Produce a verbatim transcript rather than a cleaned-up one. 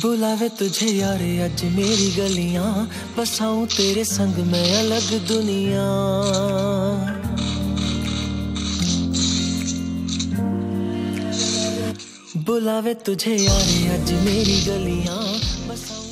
बुलावे तुझे यारे अज मेरी गलियां, बसाऊं तेरे संग मैं अलग दुनिया। बुलावे तुझे यारे अज मेरी गलियां, बसाऊं